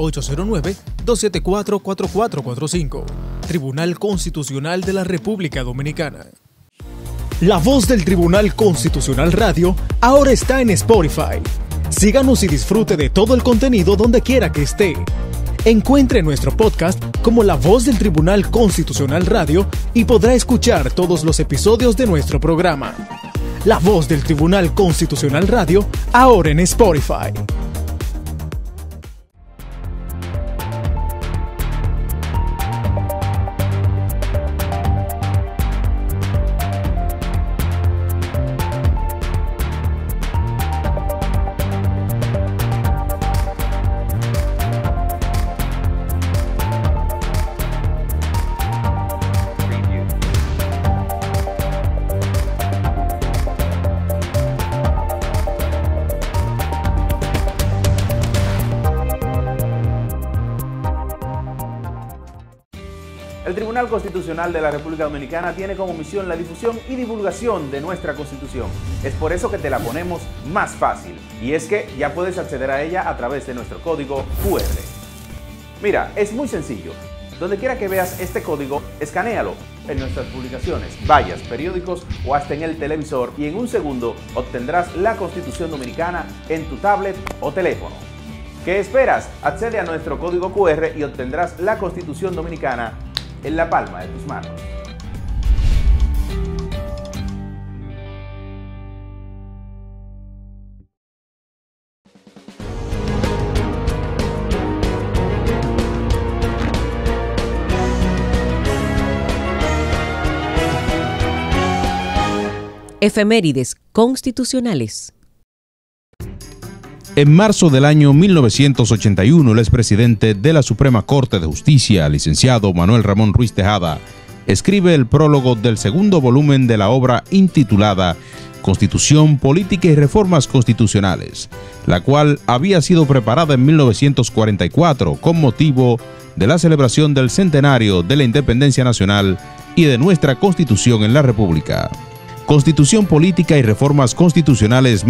809-274-4445. Tribunal Constitucional de la República Dominicana. La Voz del Tribunal Constitucional Radio ahora está en Spotify. Síganos y disfrute de todo el contenido donde quiera que esté. Encuentre nuestro podcast como La Voz del Tribunal Constitucional Radio y podrá escuchar todos los episodios de nuestro programa. La Voz del Tribunal Constitucional Radio, ahora en Spotify. El Tribunal Constitucional de la República Dominicana tiene como misión la difusión y divulgación de nuestra Constitución. Es por eso que te la ponemos más fácil. Y es que ya puedes acceder a ella a través de nuestro código QR. Mira, es muy sencillo. Donde quiera que veas este código, escanéalo en nuestras publicaciones, vallas, periódicos o hasta en el televisor y en un segundo obtendrás la Constitución Dominicana en tu tablet o teléfono. ¿Qué esperas? Accede a nuestro código QR y obtendrás la Constitución Dominicana en la palma de tus manos. Efemérides constitucionales. En marzo del año 1981, el expresidente de la Suprema Corte de Justicia, licenciado Manuel Ramón Ruiz Tejada, escribe el prólogo del segundo volumen de la obra intitulada Constitución, Política y Reformas Constitucionales, la cual había sido preparada en 1944 con motivo de la celebración del centenario de la Independencia Nacional y de nuestra Constitución en la República. Constitución Política y Reformas Constitucionales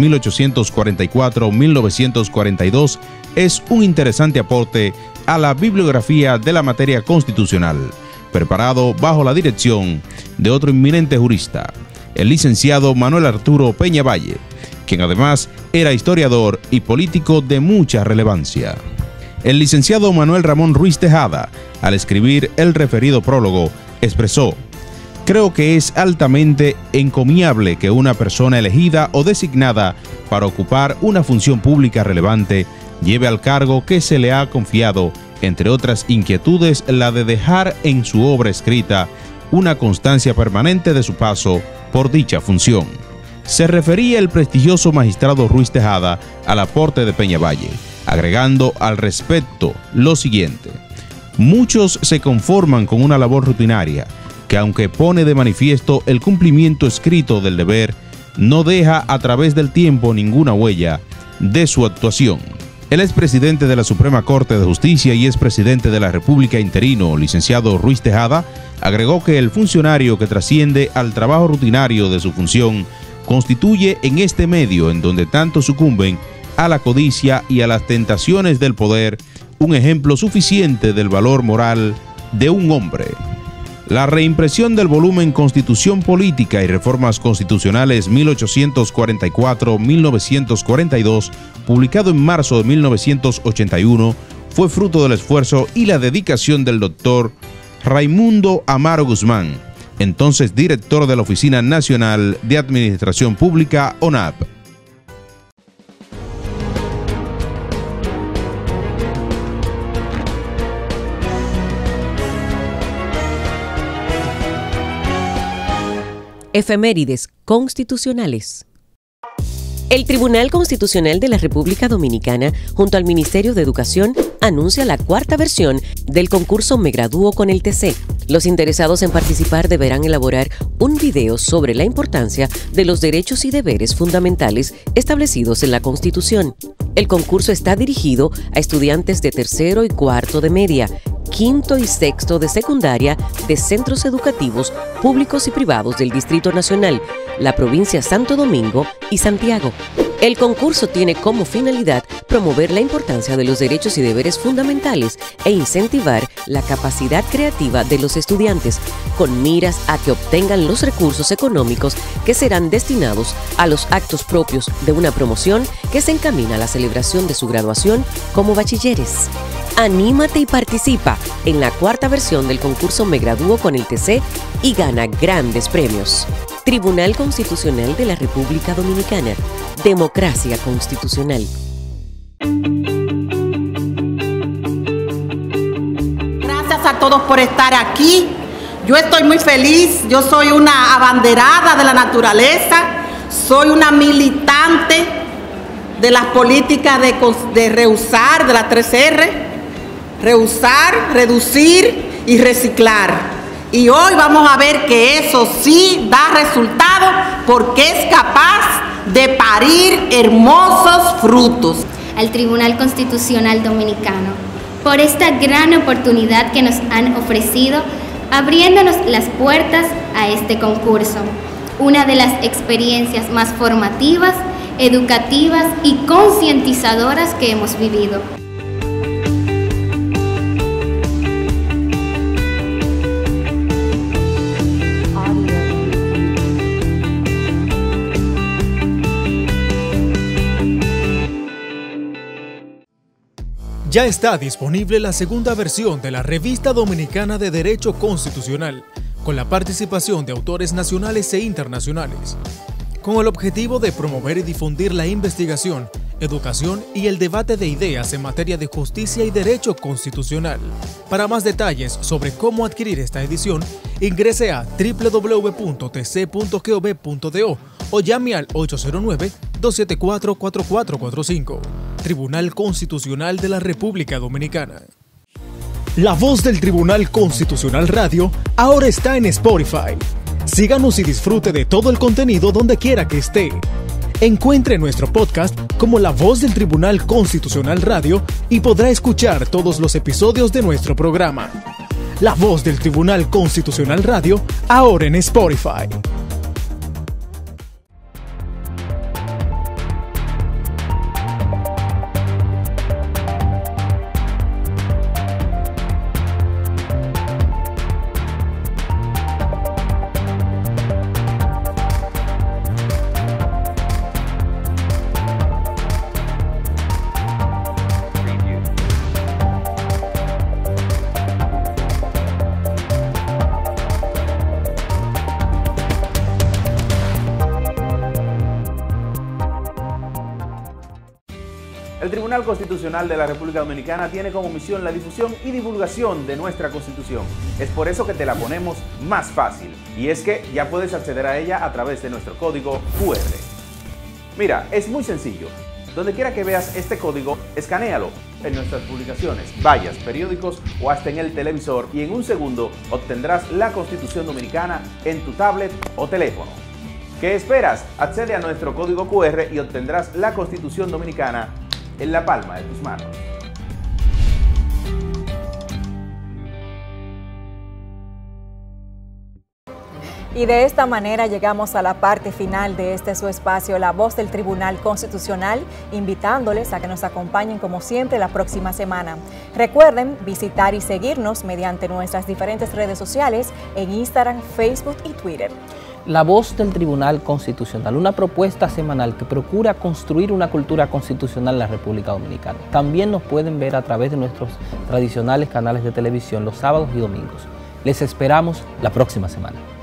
1844-1942 es un interesante aporte a la bibliografía de la materia constitucional, preparado bajo la dirección de otro inminente jurista, el licenciado Manuel Arturo Peña Valle, quien además era historiador y político de mucha relevancia. El licenciado Manuel Ramón Ruiz Tejada, al escribir el referido prólogo, expresó: creo que es altamente encomiable que una persona elegida o designada para ocupar una función pública relevante lleve al cargo que se le ha confiado, entre otras inquietudes, la de dejar en su obra escrita una constancia permanente de su paso por dicha función. Se refería el prestigioso magistrado Ruiz Tejada al aporte de Peña Valle, agregando al respecto lo siguiente: muchos se conforman con una labor rutinaria, que aunque pone de manifiesto el cumplimiento escrito del deber, no deja a través del tiempo ninguna huella de su actuación. El expresidente de la Suprema Corte de Justicia y expresidente de la República interino, licenciado Ruiz Tejada, agregó que el funcionario que trasciende al trabajo rutinario de su función constituye en este medio en donde tanto sucumben a la codicia y a las tentaciones del poder un ejemplo suficiente del valor moral de un hombre. La reimpresión del volumen Constitución Política y Reformas Constitucionales 1844-1942, publicado en marzo de 1981, fue fruto del esfuerzo y la dedicación del doctor Raimundo Amaro Guzmán, entonces director de la Oficina Nacional de Administración Pública, ONAP. Efemérides constitucionales. El Tribunal Constitucional de la República Dominicana, junto al Ministerio de Educación, anuncia la cuarta versión del concurso Me Gradúo con el TC. Los interesados en participar deberán elaborar un video sobre la importancia de los derechos y deberes fundamentales establecidos en la Constitución. El concurso está dirigido a estudiantes de tercero y cuarto de media, quinto y sexto de secundaria de centros educativos públicos y privados del Distrito Nacional, la provincia Santo Domingo y Santiago. El concurso tiene como finalidad promover la importancia de los derechos y deberes fundamentales e incentivar la capacidad creativa de los estudiantes, con miras a que obtengan los recursos económicos que serán destinados a los actos propios de una promoción que se encamina a la celebración de su graduación como bachilleres. Anímate y participa en la cuarta versión del concurso Me Gradúo con el TC y gana grandes premios. Tribunal Constitucional de la República Dominicana. Democracia constitucional. Gracias a todos por estar aquí. Yo estoy muy feliz. Yo soy una abanderada de la naturaleza. Soy una militante de las políticas de reusar, de la 3R. Reusar, reducir y reciclar. Y hoy vamos a ver que eso sí da resultado porque es capaz de parir hermosos frutos. Al Tribunal Constitucional Dominicano, por esta gran oportunidad que nos han ofrecido, abriéndonos las puertas a este concurso, una de las experiencias más formativas, educativas y concientizadoras que hemos vivido. Ya está disponible la segunda versión de la Revista Dominicana de Derecho Constitucional, con la participación de autores nacionales e internacionales, con el objetivo de promover y difundir la investigación, educación y el debate de ideas en materia de justicia y derecho constitucional. Para más detalles sobre cómo adquirir esta edición, ingrese a www.tc.gov.do o llame al 809-274-4445. Tribunal Constitucional de la República Dominicana. La voz del Tribunal Constitucional Radio ahora está en Spotify. Síganos y disfrute de todo el contenido donde quiera que esté. Encuentre nuestro podcast como La Voz del Tribunal Constitucional Radio y podrá escuchar todos los episodios de nuestro programa. La Voz del Tribunal Constitucional Radio ahora en Spotify. El Tribunal Constitucional de la República Dominicana tiene como misión la difusión y divulgación de nuestra Constitución. Es por eso que te la ponemos más fácil. Y es que ya puedes acceder a ella a través de nuestro código QR. Mira, es muy sencillo. Donde quiera que veas este código, escanéalo en nuestras publicaciones, vallas, periódicos o hasta en el televisor y en un segundo obtendrás la Constitución Dominicana en tu tablet o teléfono. ¿Qué esperas? Accede a nuestro código QR y obtendrás la Constitución Dominicana en la palma de tus manos. Y de esta manera llegamos a la parte final de este su espacio, La Voz del Tribunal Constitucional, invitándoles a que nos acompañen como siempre la próxima semana. Recuerden visitar y seguirnos mediante nuestras diferentes redes sociales en Instagram, Facebook y Twitter. La Voz del Tribunal Constitucional, una propuesta semanal que procura construir una cultura constitucional en la República Dominicana. También nos pueden ver a través de nuestros tradicionales canales de televisión los sábados y domingos. Les esperamos la próxima semana.